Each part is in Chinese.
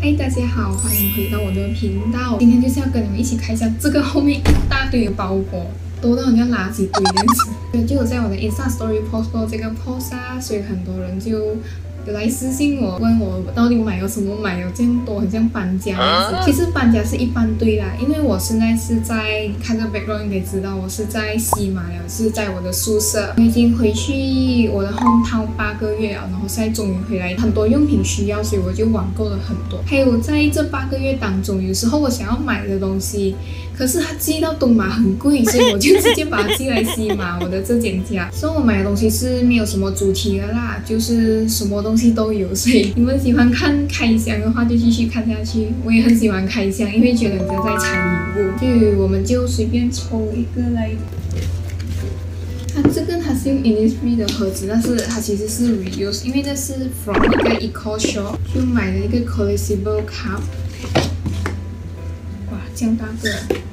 嗨，大家好，欢迎回到我的频道。今天就是要跟你们一起看一下这个后面一大堆的包裹，多到很像垃圾堆这样子。对，就有在我的 Insta Story post 过这个 post 啊，所以很多人就有来私信我，问我到底买了什么，买了这样多，很像搬家这样子。其实搬家是一般对啦，因为我现在是在看这 background 你可以知道我是在西马了，是在我的宿舍。我已经回去我的 hometown 8个月了，然后现在终于回来，很多用品需要，所以我就网购了很多。还有在这8个月当中，有时候我想要买的东西，可是它寄到东马很贵，所以我就直接把它寄来西马我的这间家。所以我买的东西是没有什么主题的啦，就是什么东西都有。所以你们喜欢看开箱的话，就继续看下去。我也很喜欢开箱，因为觉得人家在拆礼物。所以我们就随便抽一个来。它是用 Innisfree 的盒子，但是它其实是 reuse， 因为这是 from 一个 Eco Shop 就买了一个 collectible cup。哇，这样大个！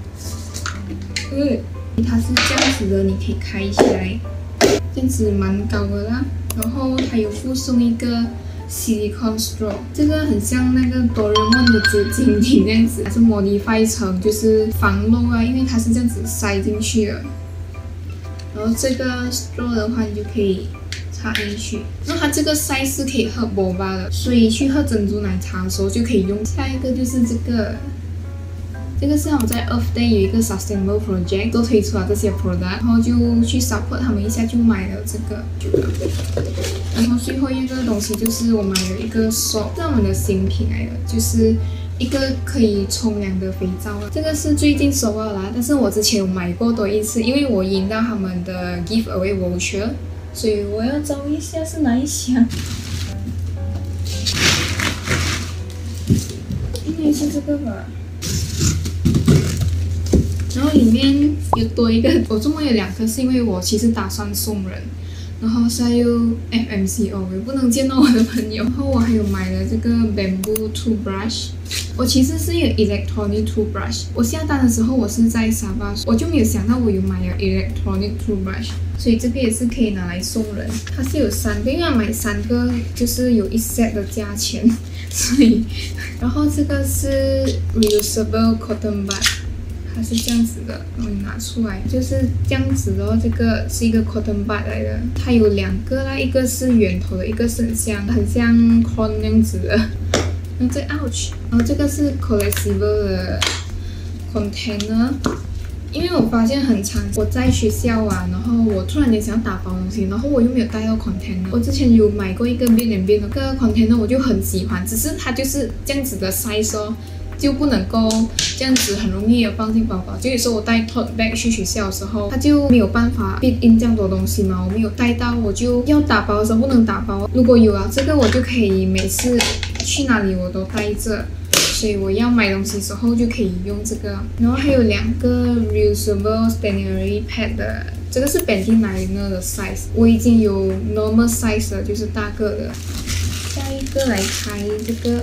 它是这样子的，你可以开起来，这样子蛮高的啦。然后它有附送一个 silicone straw， 这个很像那个哆啦 A 梦的纸巾体这样子，它是 modify 成就是防漏啊，因为它是这样子塞进去的。然后这个 straw 的话，你就可以插进去。然后它这个 size 是可以喝 boba 的，所以去喝珍珠奶茶的时候就可以用。下一个就是这个是我在 Earth Day 有一个 Sustainable Project 都推出了这些 product， 然后就去 support 他们一下，就买了这个。然后最后一个东西就是我买了一个 soap， 是我们的新品来的，就是一个可以冲凉的肥皂。这个是最近收到啦，但是我之前有买过多一次，因为我赢到他们的 giveaway voucher， 所以我要找一下是哪一箱。应该是这个吧。然后里面有多一个，我这么有2个，是因为我其实打算送人，然后现在又 FMCO， 我也不能见到我的朋友。然后我还有买了这个 bamboo toothbrush， 我其实是有 electronic toothbrush， 我下单的时候我是在沙巴，我就没有想到我有买了 electronic toothbrush， 所以这个也是可以拿来送人。它是有3个，因为买3个就是有1 set 的价钱，所以，然后这个是 reusable cotton bud。它是这样子的，然后你拿出来就是这样子的。这个是一个 cotton bud 来的，它有2个啦，一个是圆头的，一个是很像 corn 那样子的。然后这 ouch， 然后这个是 collectible 的 container。因为我发现很常我在学校啊，然后我突然间想要打包东西，然后我又没有带到 container。我之前有买过一个边的那个 container， 我就很喜欢，只是它就是这样子的 size 哦。就不能够这样子很容易的放进包包，就有时候我带 tote bag 去学校的时候，它就没有办法 fit in 这样多东西嘛，我没有带到，我就要打包的时候不能打包。如果有了这个，我就可以每次去哪里我都带着，所以我要买东西的时候就可以用这个。然后还有2个 reusable stationery pad 的，这个是 Bendy Liner 的 size， 我已经有 normal size 了，就是大个的。下一个来开这个。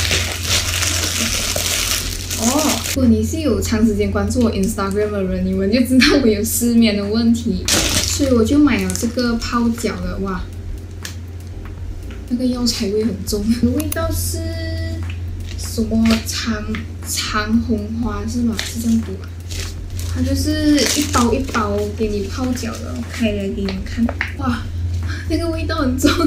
如果你是有长时间关注我 Instagram 的人，你们就知道我有失眠的问题，所以我就买了这个泡脚的。哇，那个药材味很重，味道是什么长红花是吗？是这样读吧？它就是一包一包给你泡脚的，我开来给你们看。哇，那个味道很重，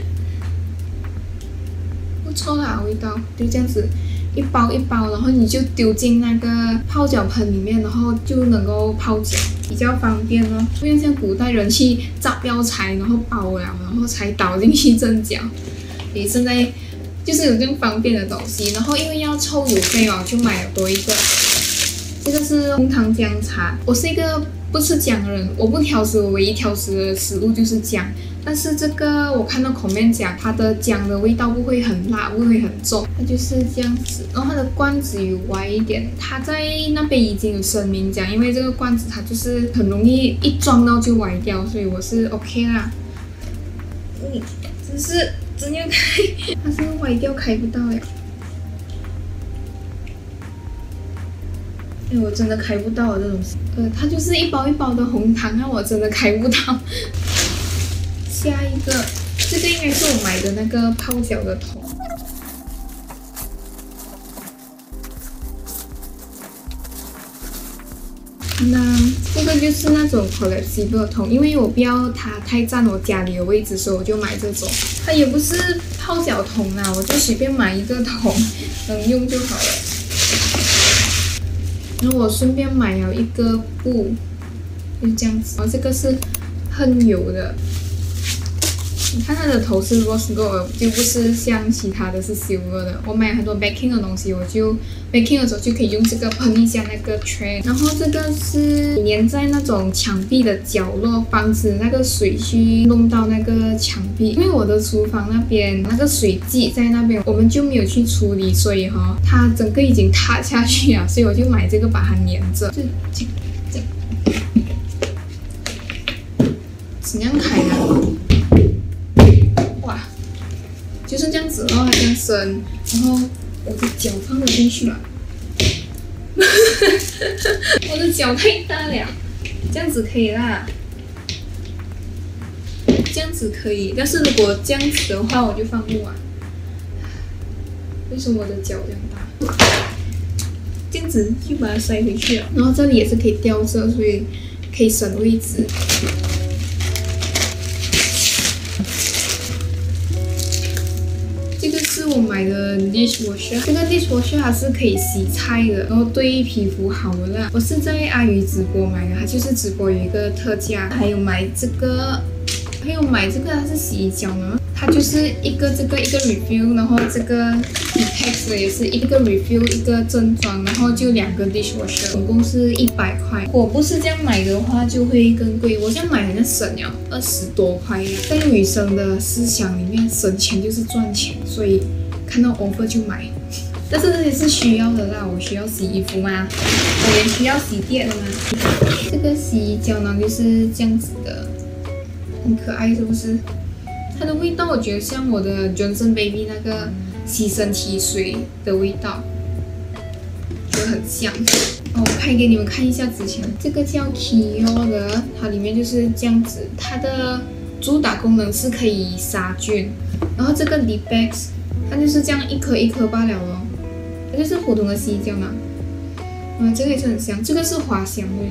不错啦，味道就这样子。一包一包，然后你就丢进那个泡脚盆里面，然后就能够泡脚，比较方便哦。不像古代人去摘药材，然后包了，然后才倒进去蒸脚。你现在就是有这样方便的东西。然后因为要凑邮费嘛，我就买了多一个。这个是红糖姜茶，我是一个不吃姜的人，我不挑食，我唯一挑食的食物就是姜。但是这个我看到 comment 讲它的姜的味道不会很辣，不会很重，它就是这样子。然后它的罐子有歪一点，它在那边已经有声明讲，因为这个罐子它就是很容易一撞到就歪掉，所以我是 OK 啦。只是怎样开，它是歪掉开不到呀。我真的开不到啊这东西。它就是一包一包的红糖啊，我真的开不到。下一个，这个应该是我买的那个泡脚的桶。 看到这个就是那种 collapsible 桶，因为我不要它太占我家里的位置，所以我就买这种。它也不是泡脚桶啦，我就随便买一个桶，能用就好了。然后我顺便买了一个布，就这样子。然后这个是喷油的。你看它的头是 rose gold， 就不是像其他的是 silver 的。我买很多 baking 的东西，我就 baking 的时候就可以用这个喷一下那个 tray。然后这个是粘在那种墙壁的角落，防止那个水去弄到那个墙壁。因为我的厨房那边那个水迹在那边，我们就没有去处理，所以它整个已经塌下去了，所以我就买这个把它粘着。就这样，怎样开的？就是这样子咯，它这样伸，然后我的脚放了进去了，我的脚太大了，这样子可以啦，这样子可以，但是如果这样子的话，我就放不完。为什么我的脚这样大？这样子就把它塞回去了，然后这里也是可以吊着，所以可以省位置。我买的 dishwasher， 这个 dishwasher 它是可以洗菜的，然后对皮肤好的啦。我是在阿宇直播买的，它就是直播有一个特价，还有买这个，它是洗衣胶呢，它就是一个 refill， 然后这个 Depex 的也是一个 refill 一个正装，然后就2个 dishwasher， 总共是100块。如果不是这样买的话，就会更贵。我这样买好像省了20多块呀。在女生的思想里面，省钱就是赚钱，所以看到 offer 就买。但是这些是需要的啦，我需要洗衣服嘛，我也需要洗店的嘛。这个洗衣胶囊就是这样子的，很可爱是不是？它的味道我觉得像我的 Johnson Baby 那个洗身体水的味道，觉得很像。我拍给你们看一下之前这个叫 Kio 的，它里面就是这样子，它的主打功能是可以杀菌。然后这个 Depex 它就是这样一颗一颗罢了咯，它就是普通的洗衣胶囊。这个也是很香，这个是花香味。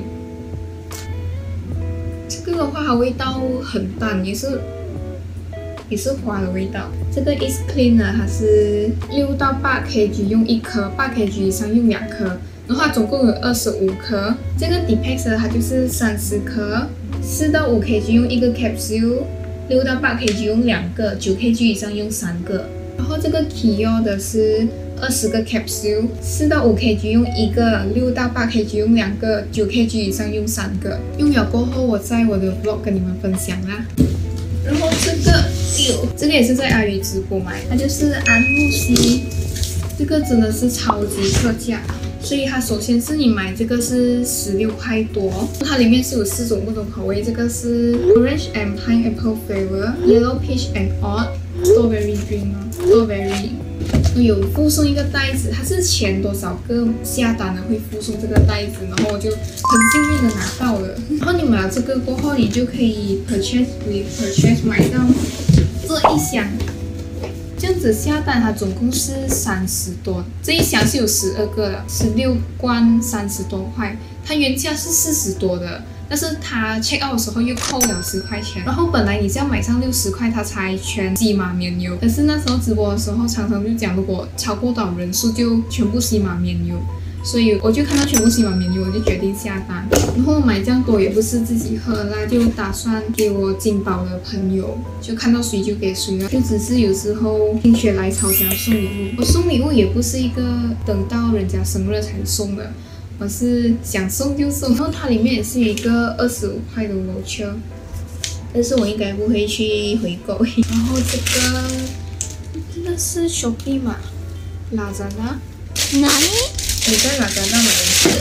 这个的话它味道很淡，也是花的味道。这个 Is Clean 呢，它是6到8 kg 用1颗，8 kg 以上用2颗，然后它总共有25颗。这个 Depex 它就是30颗，4到5 kg 用1个 capsule，6到8 kg 用2个，9 kg 以上用3个。然后这个 Kio 的是20个 capsule， 4到5 kg 用1个，6到8 kg 用2个，9 kg 以上用3个。用了过后，我在我的 vlog 跟你们分享啦。然后这个也是在阿宇直播买，它就是安慕希，这个真的是超级特价。所以它首先是你买这个是16块多，它里面是有4种不同口味，这个是 Orange and Pineapple Flavor、Yellow Peach and Oat、Strawberry Dream、Strawberry。有附送一个袋子，它是前多少个下单的会附送这个袋子，然后我就很幸运的拿到了。然后你买了这个过后，你就可以 purchase 买到这一箱。这样子下单，它总共是30多，这一箱是有12个的，16罐30多块，它原价是40多的。但是它 check out 的时候又扣了10块钱，然后本来你是要买上60块，它才全西马免邮。可是那时候直播的时候，常常就讲如果超过多少人数就全部西马免邮，所以我就看到全部西马免邮，我就决定下单。然后买这样多也不是自己喝啦，就打算给我金宝的朋友，就看到谁就给谁了。就只是有时候心血来潮想要送礼物，我送礼物也不是一个等到人家生日才送的。我是想送就送，然后它里面也是有一个25块的 voucher， 但是我应该不会去回购。然后这个是 Shopee 嘛 ，Lazada， 哪里？ 我在 Lazada 买的。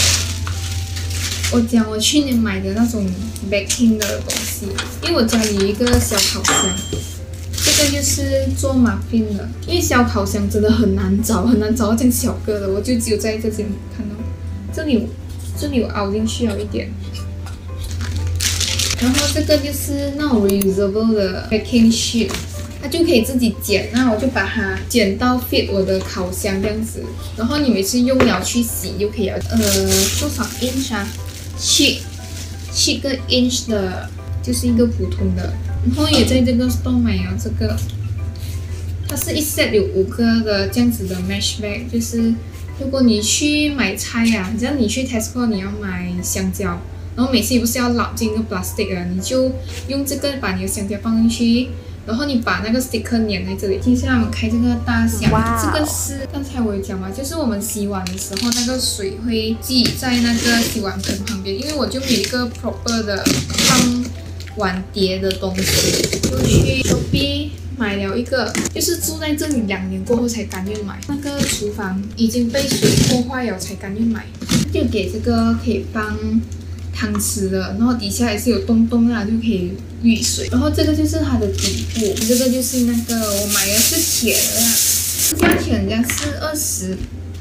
我讲我去年买的那种 baking 的东西，因为我家里有一个小烤箱。这个就是做muffin的，因为小烤箱真的很难找到这样小个的，我就只有在这边看到，这里有凹进去了一点。然后这个就是那种 reusable 的 baking sheet，它它就可以自己剪，那我就把它剪到 fit 我的烤箱这样子。然后你每次用了去洗就可以了。多少 inch 啊？7个 inch 的，就是一个普通的。然后也在这个 store 买了这个，它是一 set 有5个的这样子的 mesh bag， 就是如果你去买菜啊，像你去 Tesco 你要买香蕉。然后每次你不是要捞进一个 plastic 啊，你就用这个把你的香蕉放进去，然后你把那个 sticker 粘在这里。接下来我们开这个大箱，这个是刚才我有讲嘛，就是我们洗碗的时候那个水会积在那个洗碗盆旁边，因为我就没有一个 proper 的放碗碟的东西，就去 Shopee 买了一个，就是住在这里2年过后才甘愿买。那个厨房已经被水破坏了才甘愿买，就给这个可以放汤匙的，然后底下也是有洞洞啊，就可以滤水。然后这个就是它的底部，这个就是那个我买的是铁的啦，价钱人家是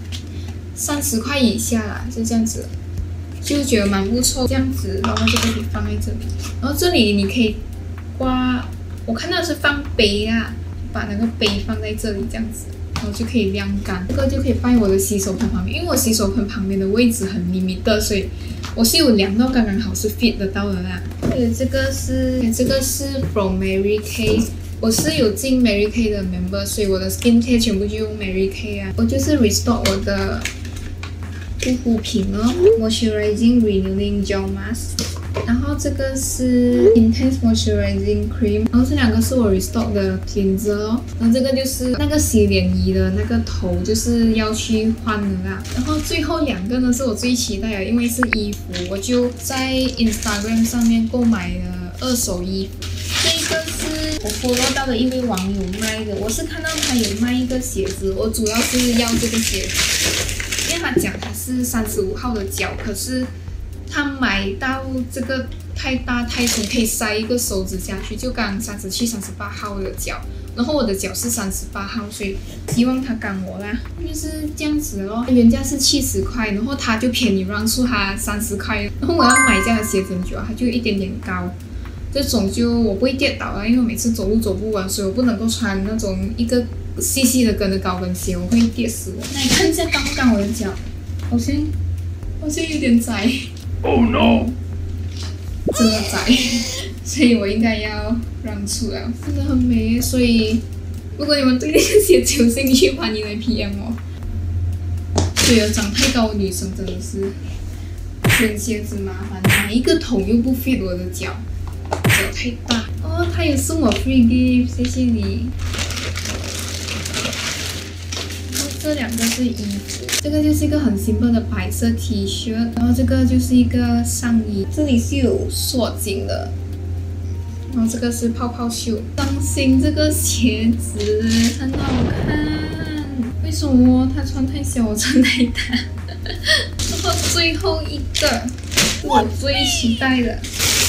30块以下啦，就这样子，就觉得蛮不错这样子。然后这个可以放在这里，然后这里你可以挂，我看到是放杯啊，把那个杯放在这里这样子。然后就可以晾干，这个就可以放在我的洗手盆旁边，因为我洗手盆旁边的位置很 limit， 所以我是有量到刚刚好是 fit 得到的啦。这个是 from Mary Kay， 我是有进 Mary Kay 的 member， 所以我的 skincare 全部就用 Mary Kay 啊。我就是 restore 我的护肤品哦 ，moisturizing renewing gel mask。然后这个是 Intense Moisturizing Cream， 然后这2个是我 restock 的 cleanser 哦。然后这个就是那个洗脸仪的那个头，就是要去换的啦。然后最后2个呢是我最期待的，因为是衣服，我就在 Instagram 上面购买了2手衣服。这个是我 follow 到的一位网友卖的，我是看到他有卖一个鞋子，我主要是要这个鞋子，因为他讲他是35号的脚，可是他买到这个太大太重，可以塞一个手指下去，就刚37、38号的脚，然后我的脚是38号，所以希望他赶我啦，就是这样子咯。原价是70块，然后他就便宜让出他30块，然后我要买这样的鞋子很久，它就有一点点高，这种就我不会跌倒啊，因为我每次走路走不稳，所以我不能够穿那种一个细细的跟的高跟鞋，我会跌死我。那你看一下刚不刚我的脚，好像有点窄。Oh no！ 真的窄，所以我应该要让出了，真的很美。所以如果你们对这个鞋子有兴趣，欢迎来 PM 我。对啊，长太高的女生真的是选鞋子麻烦，买一个桶又不 fit 我的脚太大。哦，他也送我 free gift， 谢谢你。这2个是衣服，这个就是一个很 simple 的白色 T 恤，然后这个就是一个上衣，这里是有锁紧的，然后这个是泡泡袖。伤心，这个鞋子很好看，为什么它穿太小，我穿太大？然后最后一个是我最期待的。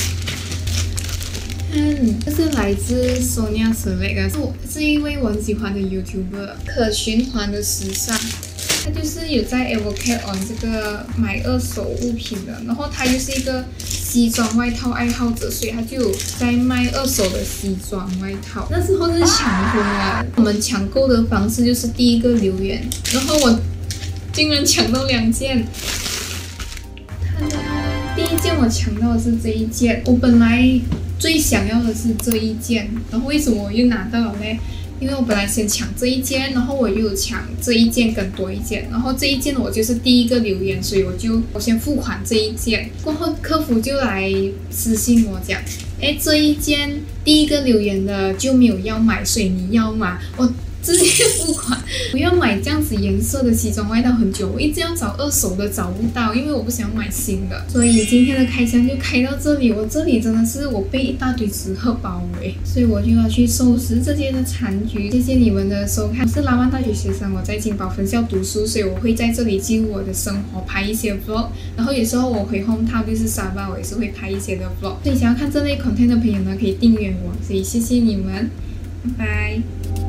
这是来自 Sonia Select， 是一位我很喜欢的 YouTuber， 可循环的时尚。他就是有在 advocate on 这个买2手物品的，然后他就是一个西装外套爱好者，所以他就有在卖2手的西装外套。那时候是抢婚啊，我们抢购的方式就是第一个留言，然后我竟然抢到2件。第一件我抢到的是这一件，我本来最想要的是这一件，然后为什么我又拿到了呢？因为我本来先抢这一件，然后我又抢这一件跟多一件，然后这一件我就是第一个留言，所以我先付款这一件，过后客服就来私信我讲，这一件第一个留言的就没有要买，所以你要吗？我直接付款。我要买这样子颜色的西装外套很久，我一直要找2手的找不到，因为我不想买新的。所以今天的开箱就开到这里。我这里真的是我被一大堆纸盒包围，所以我就要去收拾这些的残局。谢谢你们的收看，我是拉曼大学学生，我在金宝分校读书，所以我会在这里记录我的生活，拍一些 vlog。然后有时候我回 hometown 就是沙巴，我也是会拍一些的 vlog。所以想要看这类 content 的朋友呢，可以订阅我。所以谢谢你们，拜拜。